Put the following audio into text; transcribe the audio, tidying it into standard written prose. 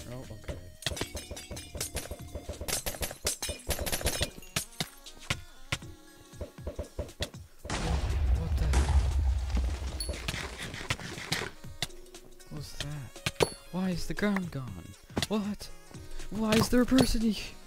Oh, okay. What the? What's that? Why is the ground gone? What? Why is there a person here?